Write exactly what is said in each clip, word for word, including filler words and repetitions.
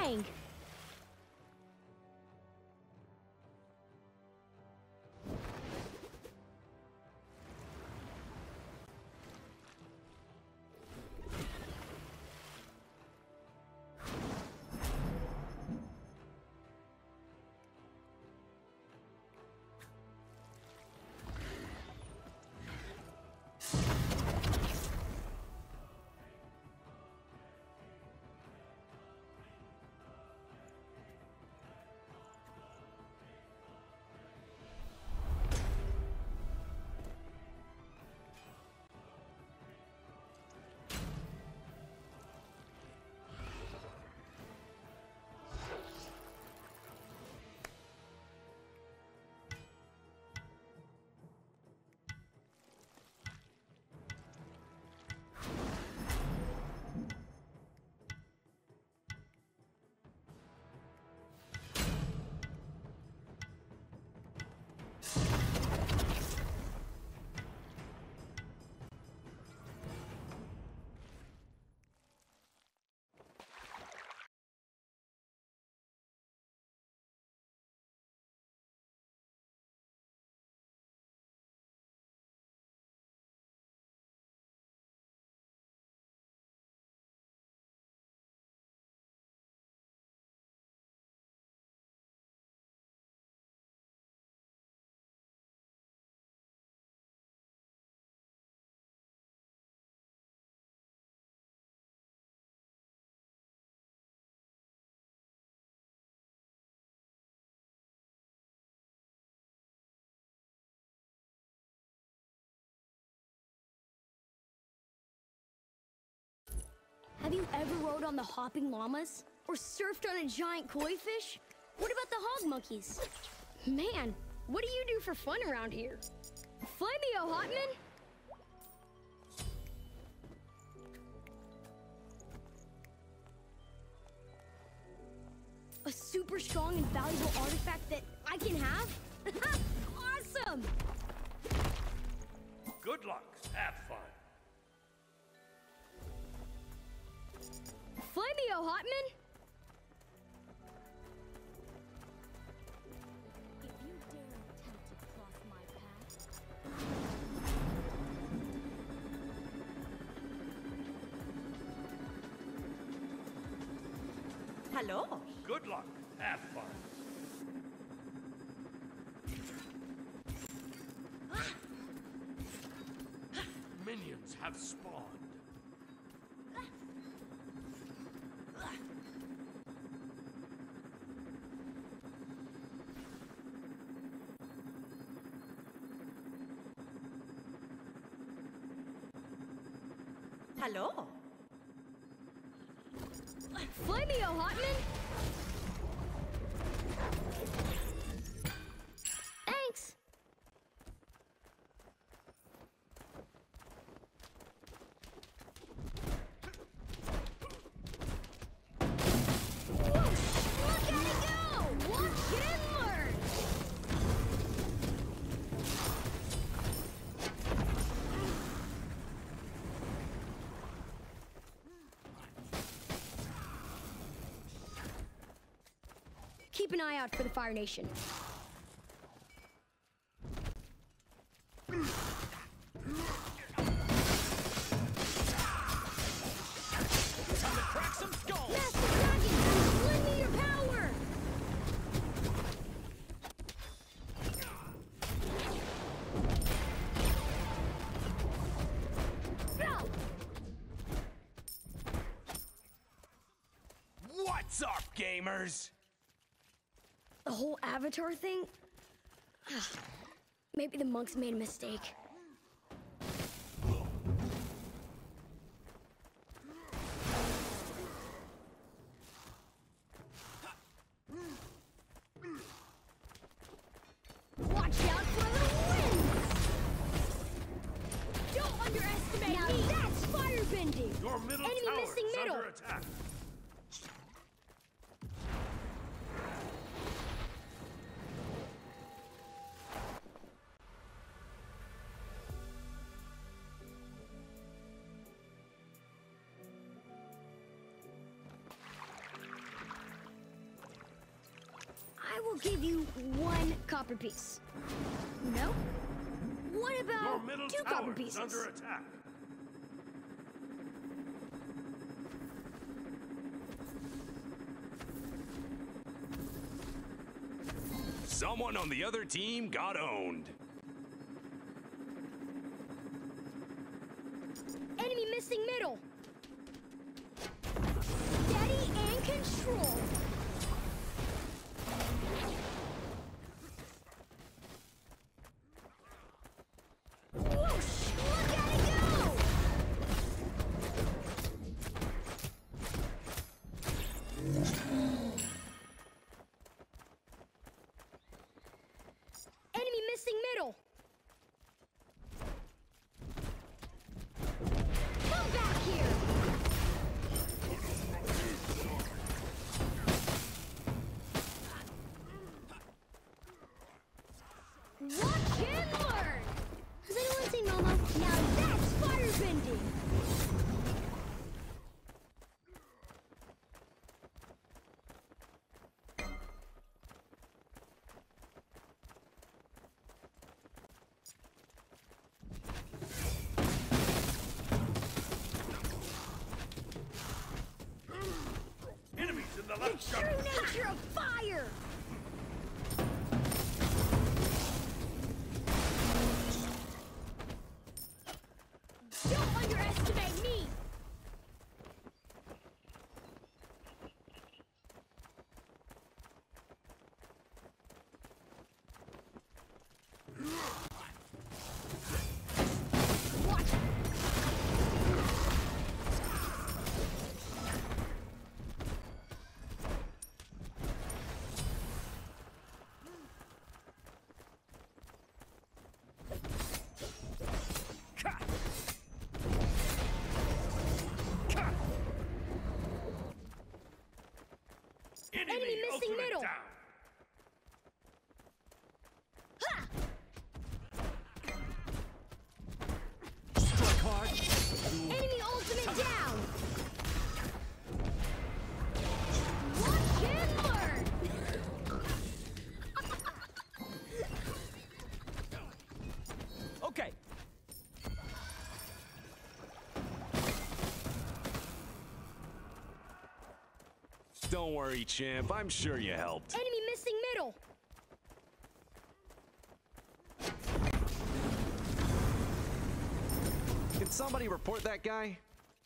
Dang! Have you ever rode on the hopping llamas? Or surfed on a giant koi fish? What about the hog monkeys? Man, what do you do for fun around here? Flamio Hotman? A super strong and valuable artifact that I can have? Awesome! Good luck. Have fun. Flamio Hotman? If you dare attempt to cross my path... Hello. Good luck. Have fun. Minions have spawned. Hello. Flamio Hotman? Thanks. Whoa! Look at it go! Watch and learn! Keep an eye out for the Fire Nation. Time to crack some skulls! Master Dragon, lend me your power! Go! What's up, gamers? The whole Avatar thing? Maybe the monks made a mistake. Watch out for the winds! Don't underestimate now me! That's firebending! Your middle Enemy tower missing is middle! under attack. I'll give you one copper piece. No? What Your about middle two tower copper is pieces? under attack. Someone on the other team got owned. Enemy missing middle. Steady and control. Whoosh! Look at it go! Enemy missing middle. Come back here! Watch and learn! Has anyone seen Momo? Now that's firebending! Enemies in the The left true side. nature of fire! Don't underestimate me! Watch! Cut. Cut. Enemy, Enemy missing ultimate middle. down. Ha! Strike hard. Enemy ultimate down! Watch and learn! Okay. Don't worry, champ. I'm sure you helped. Enemy missing middle! Can somebody report that guy?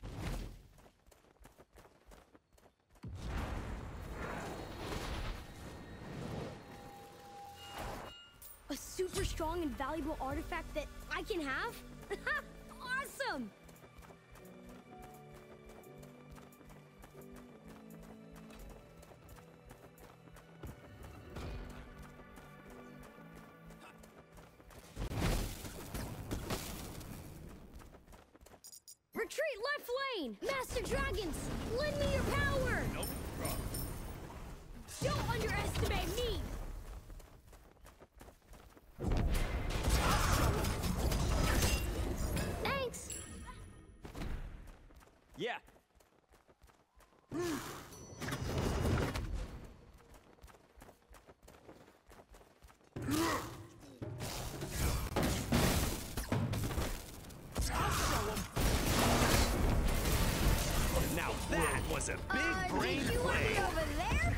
A super strong and valuable artifact that I can have? Awesome! Retreat left lane! Master Dragons, lend me your power! No problem. Don't underestimate me! Thanks! Yeah. Now that was a big Uh, brain did you want play. me over there?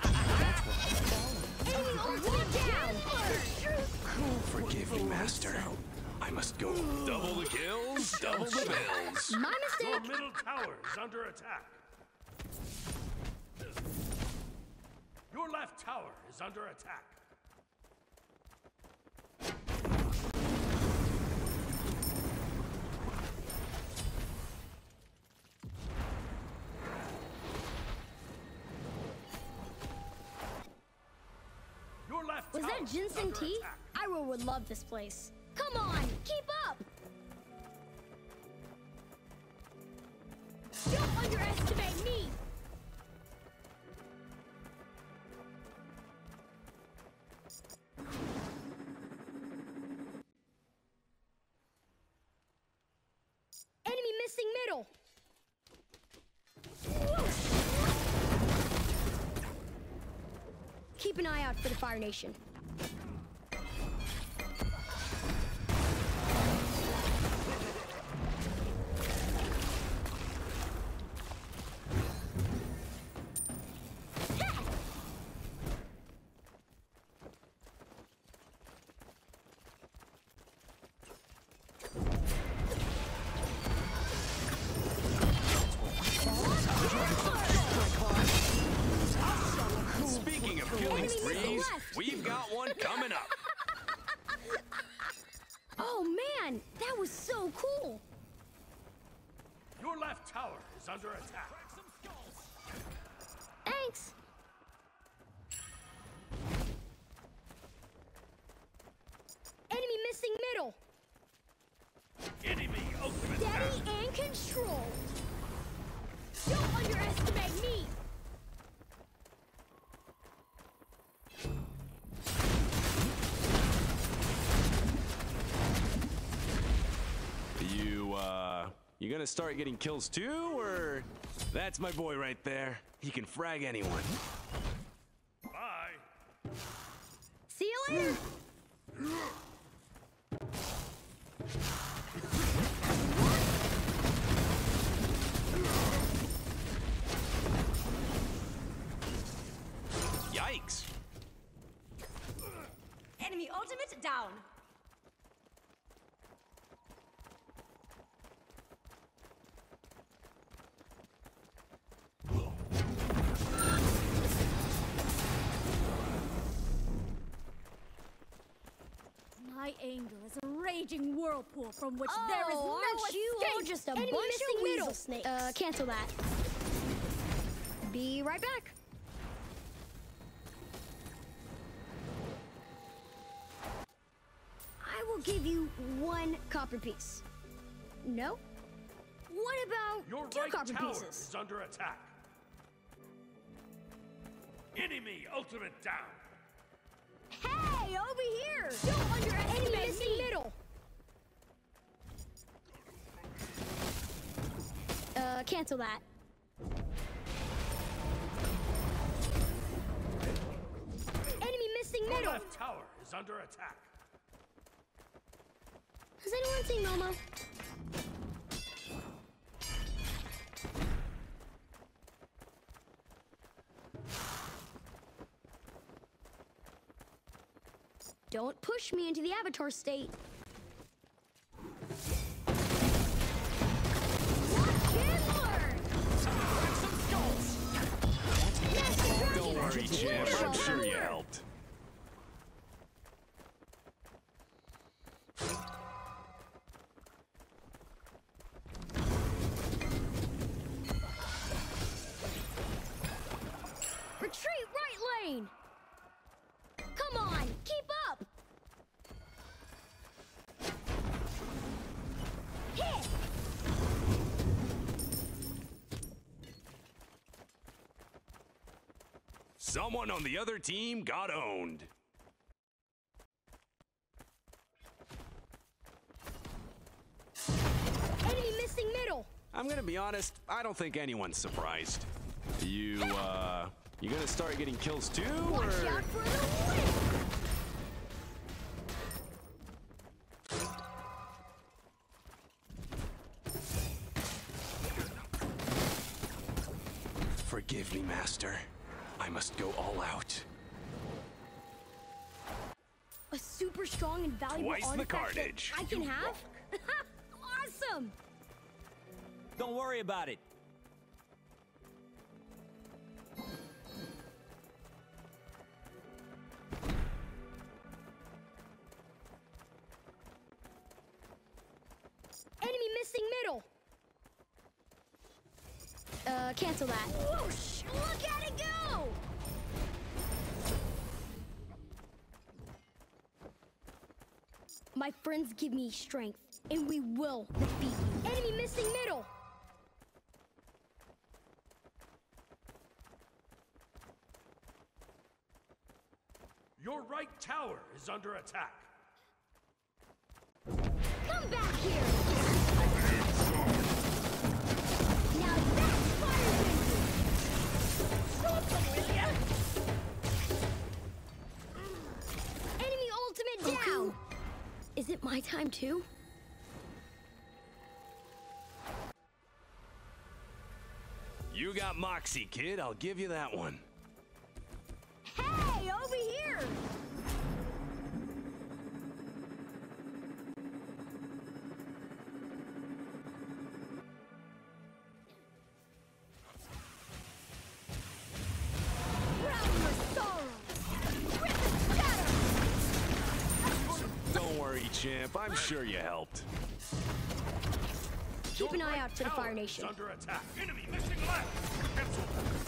Enemy ultimate down! Forgive me, master. I must go. Double the kills, double the bills. My Your mistake! middle tower is under attack. Your left tower is under attack. Your left Was tower that is ginseng under tea? attack. Iroh would love this place. Come on, keep up! Don't underestimate me! Enemy missing middle! keep an eye out for the Fire Nation. Speaking of killing sprees, we've got one coming up. Oh man, that was so cool. Your left tower is under attack. Thanks. Enemy missing middle. Enemy ultimate down. Steady and control. Don't underestimate me. You, uh, you gonna start getting kills too, or? That's my boy right there. He can frag anyone. Bye. See you later. Yikes! Enemy ultimate down. My anger is a raging whirlpool from which there is no aren't you all escape. just a Enemy bunch missing of middle. weasel snakes? Uh, cancel that. Be right back. I will give you one copper piece. No? What about Your two right copper tower pieces? is under attack. Enemy ultimate down. Hey, over here! Don't underestimate Enemy missing me. Middle. Uh, cancel that. Enemy missing Your middle. left tower is under attack. Has anyone seen Momo? Don't push me into the Avatar state. Don't worry, Jim. I'm sure you helped. Retreat right lane! Come on, keep up! Hit! Someone on the other team got owned. Enemy missing middle! I'm gonna be honest, I don't think anyone's surprised. You, uh, you gonna start getting kills too, Watch or? out for the win! Forgive me, Master. I must go all out. A super strong and valuable Twice the artifact that carnage. I can You have? Awesome! Don't worry about it. Enemy missing middle! Uh, cancel that. Whoosh! Look at it go! My friends give me strength, and we will defeat you. Enemy missing middle! Your right tower is under attack. Come back here! Now that's fire! Stop them, will ya? my time too? You got moxie, kid. I'll give you that one. Hey, over here! Drown your sorrows! Rip and shatter! Don't worry, champ. I'm sure you helped. Keep an Your eye right out for the tower Fire is Nation. under attack. Enemy missing left. Cancel.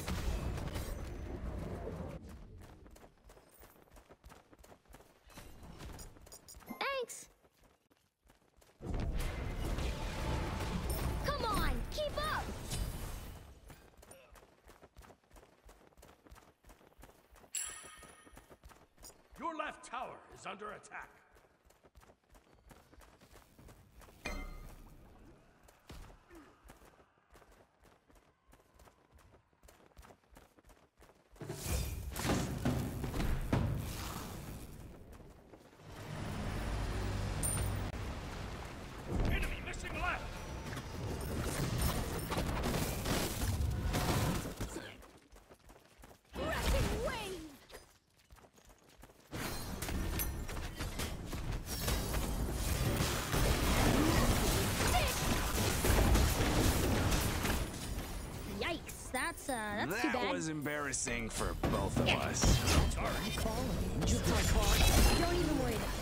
Thanks! Come on, keep up! Your left tower is under attack. Enemy missing left. Wrecking wave! Yikes, that's, uh, that's too That bad. was embarrassing for both of us. Don't even worry about it.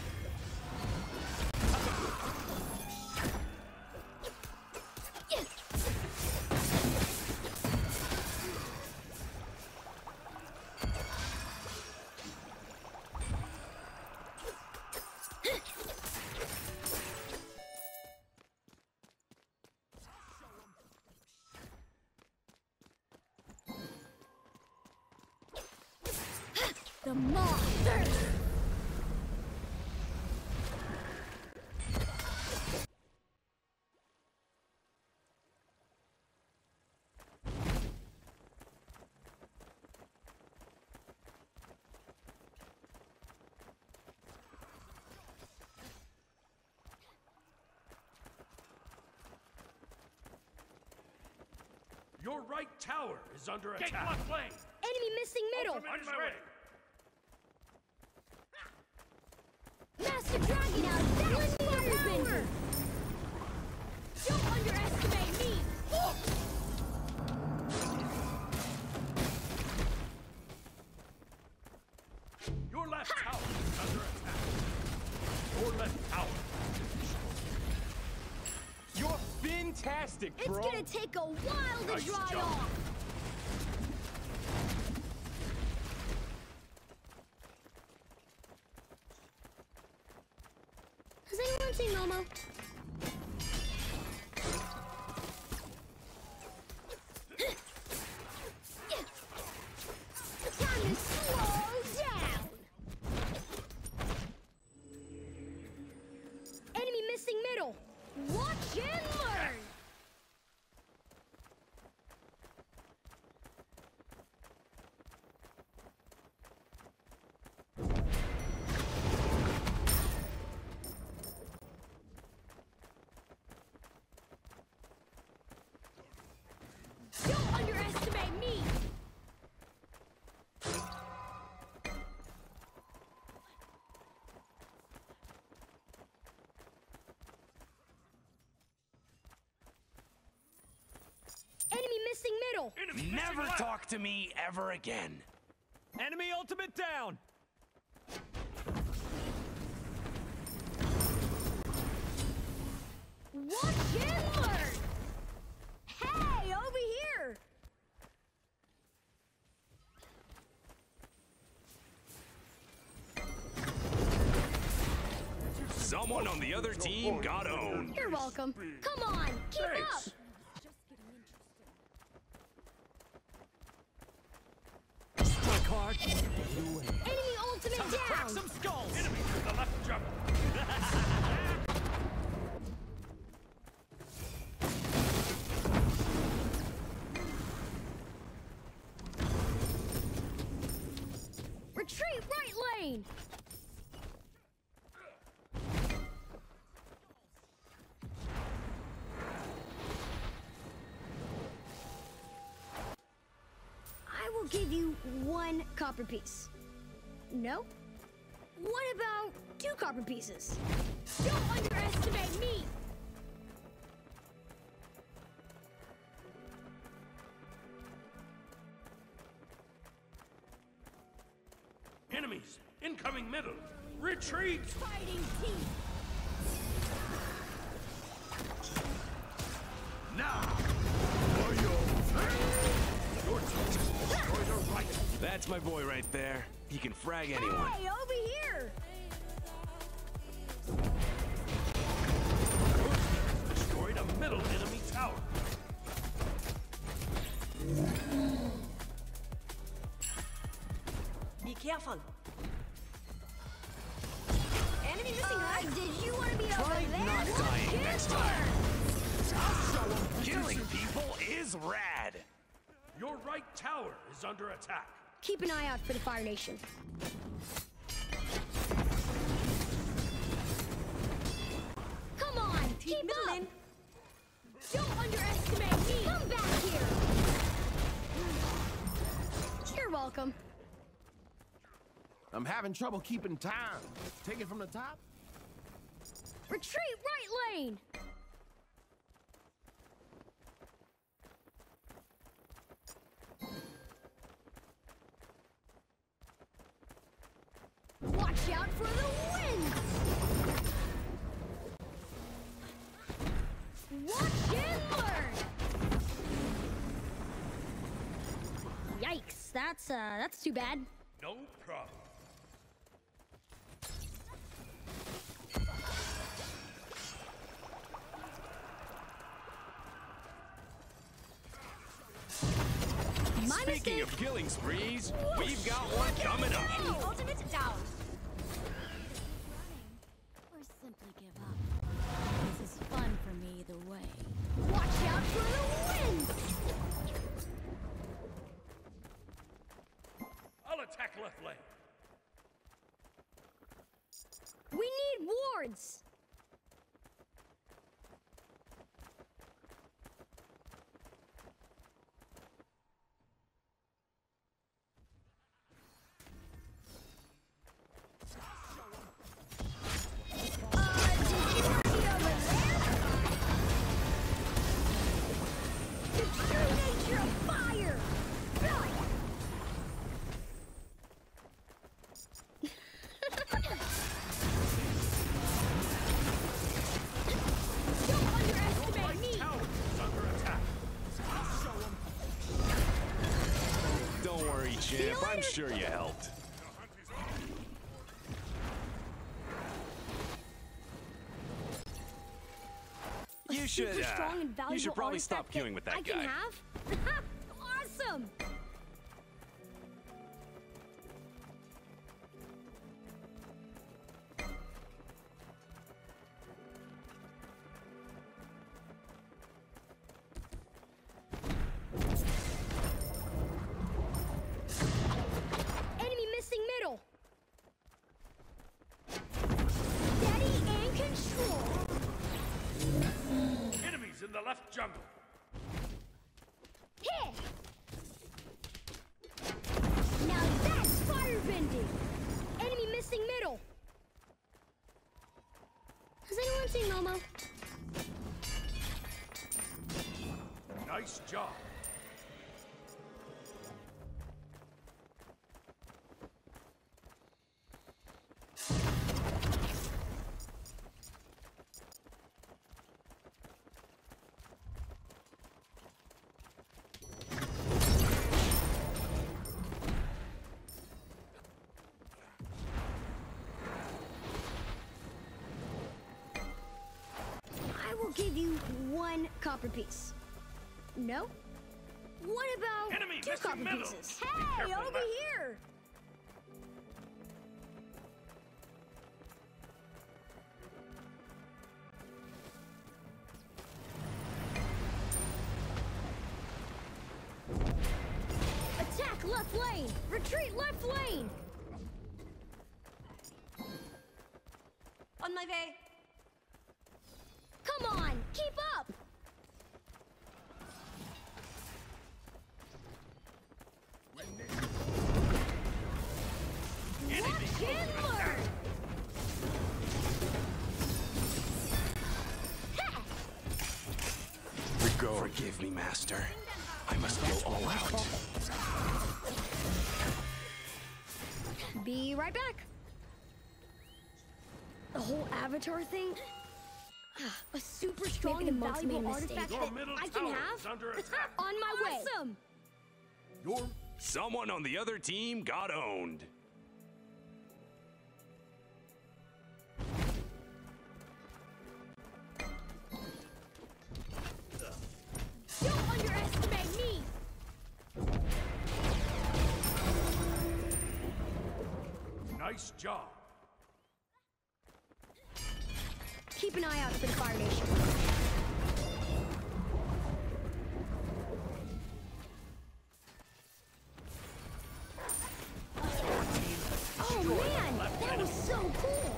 The monster! Your right tower is under attack. Get left lane. Enemy missing middle! Ultimate is ready. Master Dragon out! That's firebender! Don't underestimate me! Your left tower is under attack. Your left tower. You're fantastic, It's bro. gonna take a while to Nice dry job. off! Has anyone seen Momo? Time to slow down! Enemy missing middle! Watch and learn! Don't underestimate me! Enemy missing middle! Enemy missing Never left. talk to me ever again. Enemy ultimate down. Watch and learn! Hey, over here! Someone on the other team got owned. You're welcome. Come on, keep Thanks. up! Strike hard. Enemy ultimate Crack down! some skulls. Enemy to the left jump. Retreat right lane! give you one copper piece. No? What about two copper pieces? Don't underestimate me! Enemies! Incoming middle! Retreat! Fighting teeth! Now! For your Your team destroy the right! That's my boy right there. He can frag anyone. Hey, over here! Destroyed a middle enemy tower! Be careful. Enemy missing Uh, right. did you want to be over Try there? not dying next Hitler! time. Killing people is rad. Your right tower is under attack! Keep an eye out for the Fire Nation. Come on, keep middle up! in. Don't underestimate me! Come back here! You're welcome. I'm having trouble keeping time. Take it from the top. Retreat right lane! Watch out for the wind! Watch and learn! Yikes, that's, uh, that's too bad. No problem. My Speaking mistake. of killing sprees, we've got one coming up. Enemy ultimate down. Or simply give up. This is fun for me either way. Watch out for the wind! I'll attack left lane. We need wards! Uh, did you want to be over there? The true nature of fire! Don't underestimate me! Tower is under attack! Don't worry, champ. I'm sure you helped. You should, Super uh, strong and you valuable should probably artifact stop queuing with that I guy. can have? Awesome! Enemy missing middle. Steady and control. Enemies in the left jungle! Hit! Now that's firebending! Enemy missing middle! Has anyone seen Momo? Nice job! I will give you one copper piece. No? What about Enemy two missing copper middle. pieces? Be Hey, careful, over left. here! Attack left lane! Retreat left lane! On my way. Come on, keep up! When they Forgive me, Master. I must go all out. Be right back. The whole Avatar thing? A super strong and valuable artifact Your that middle I can tower have? is under attack. On my way. Awesome! Your Someone on the other team got owned. Don't underestimate me! nice job. Keep an eye out for the Fire Nation. Oh man, that was so cool!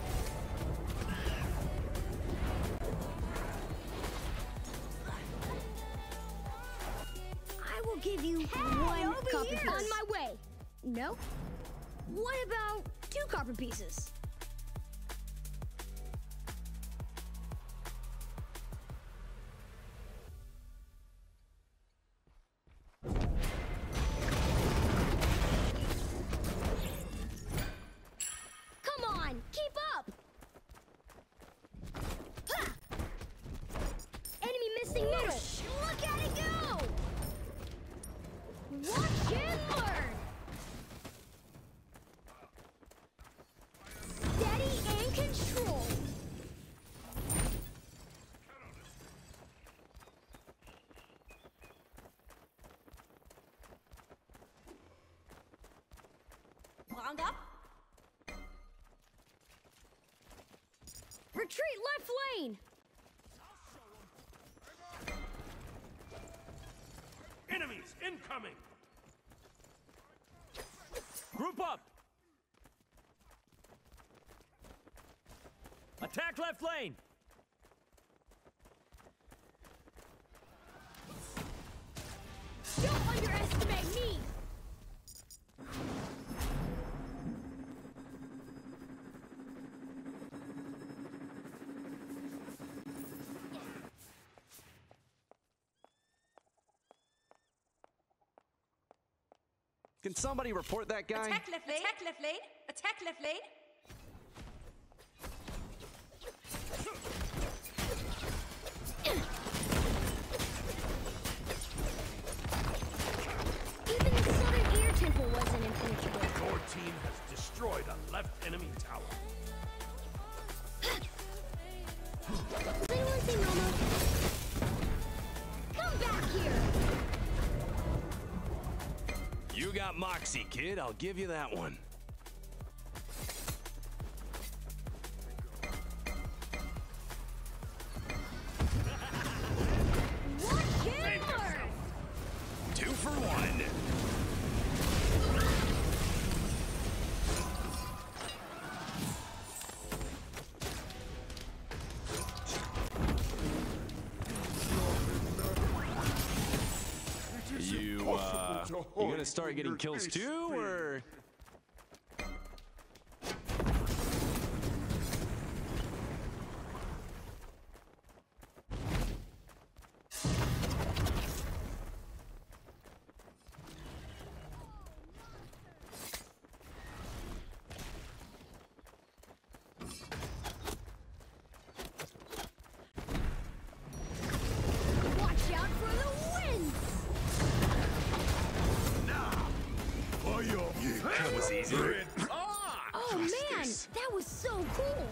I will give you one copper piece. On my way. No? What about two copper pieces? Come on, keep up! Ha! Enemy missing middle. Look at it go! Watch and learn! Steady and control. Round up. Retreat left lane! Enemies incoming. Group up! Attack left lane! Don't underestimate me! Can somebody report that guy? Attack left lane. Attack left lane. Attack left lane. Even the Southern Ear Temple wasn't impenetrable. Your team has destroyed a left enemy tower. Does anyone see Momo? Come back here! You got moxie, kid. I'll give you that one. Watch and learn! Two for one. You, uh, you gonna start getting kills too, or? Watch out for the winds! That was easy. Oh man, that was so cool!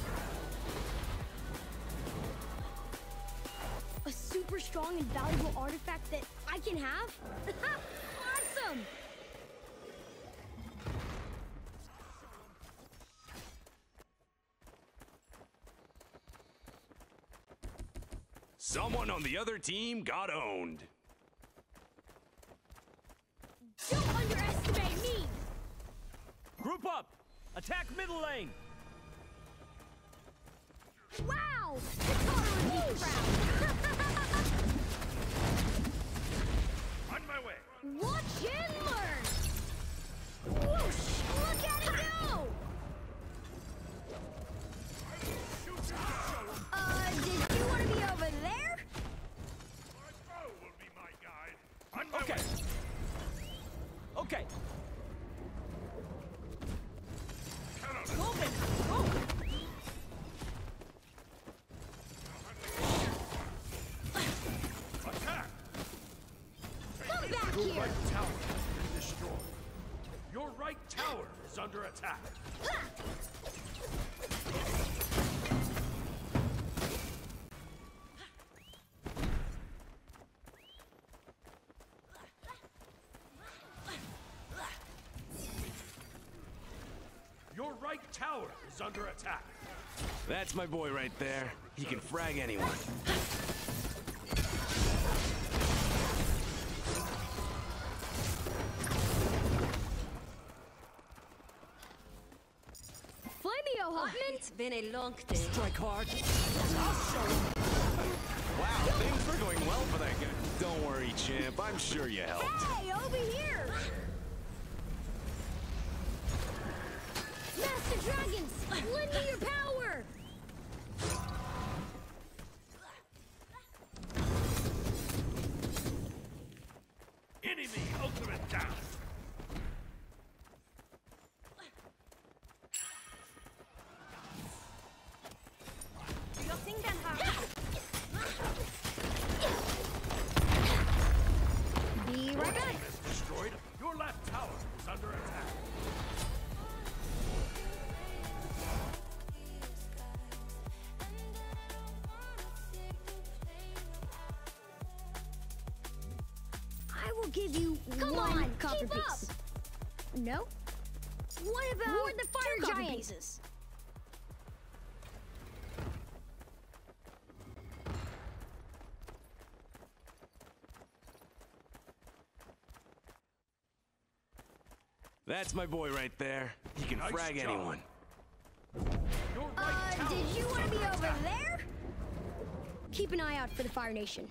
A super strong and valuable artifact that I can have? Awesome! Someone on the other team got owned. Don't underestimate me! Group up! Attack middle lane! Wow! Katara would be proud! On my way. Watch and learn! Whoosh! Look at it go! Uh, did you want to be over there? My bow will be tower has been destroyed. Your right tower is under attack. Your right tower is under attack. That's my boy right there. He can frag anyone. Flamio, Hotman! It's been a long day. Strike hard. Wow, things were going well for that guy. Don't worry, champ. I'm sure you helped. Hey, over here! Master Dragons, lend me your power! Enemy ultimate down. Your thing then, Harry. Be right back. Is destroyed. Your left tower is under attack. I will give you Come one on, copper keep piece. Up. No? What about Ward the fire two copper giant? pieces? That's my boy right there. He can Nice frag job. anyone. Your right Uh, tower did you is want to under be over attack. there? Keep an eye out for the Fire Nation.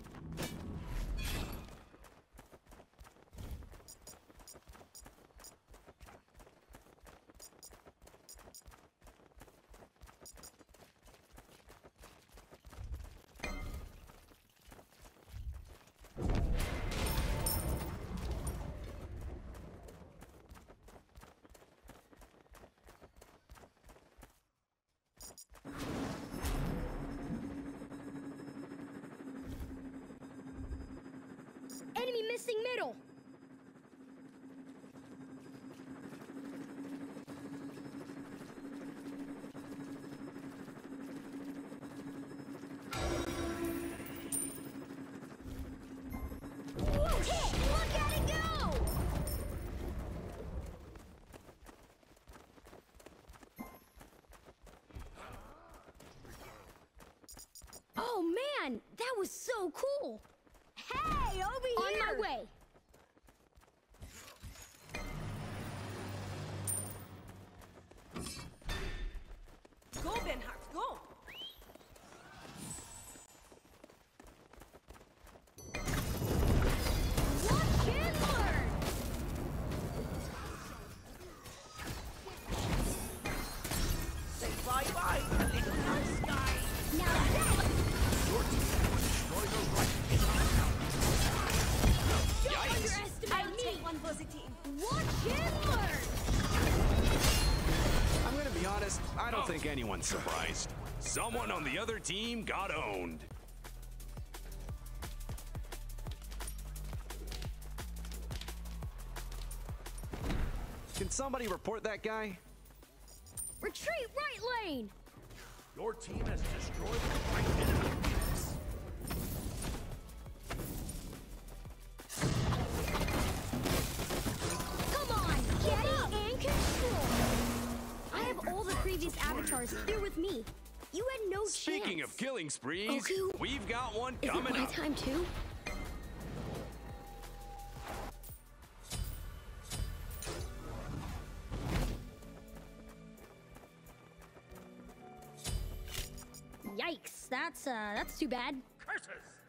Enemy missing middle. Whoa, hit! Look at it go! Oh man, that was so cool! Hey, over here! On my way! Go, Benhart, go. Watch and learn! Say bye-bye, little nice guy. Now that... Your team has destroyed your right. Don't I'll underestimate me! take one for the team. Watch and learn! I'm gonna be honest, I don't think anyone's surprised. Someone on the other team got owned. Can somebody report that guy? Retreat right lane! Your team has destroyed the right enemy base. Come on, get it and control! I have all the previous avatars here with me. You had no chance. Speaking of killing sprees, Goku, we've got one Is it coming my up. time too? Yikes, that's uh that's too bad. Curses!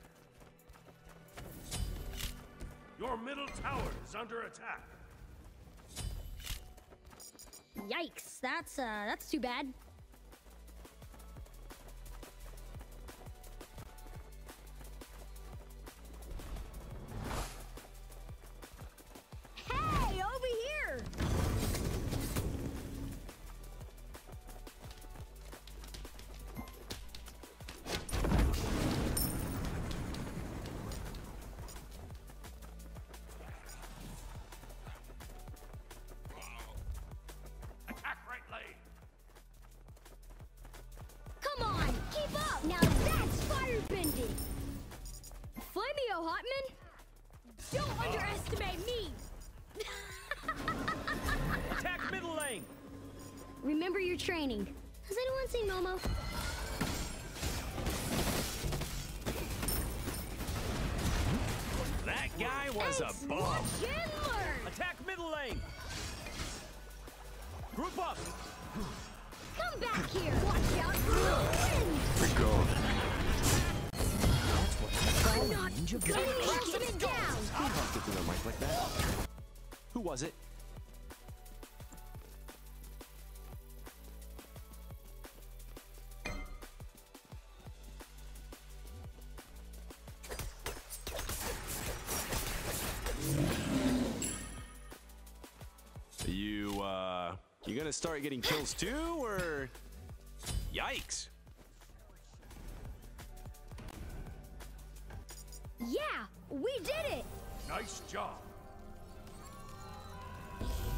Your middle tower is under attack. Yikes, that's uh that's too bad. Hey, over here! underestimate me! Attack middle lane. Remember your training. Has anyone seen Momo? That guy was Thanks, a bum. watch and learn! Attack middle lane. Group up. Come back here! Watch out for the wind! Be gone. I'm not gonna make it down! Who talked through the mic like that? Who was it? You, uh, you gonna start getting kills too, or? Yikes. Yeah, we did it! Nice job.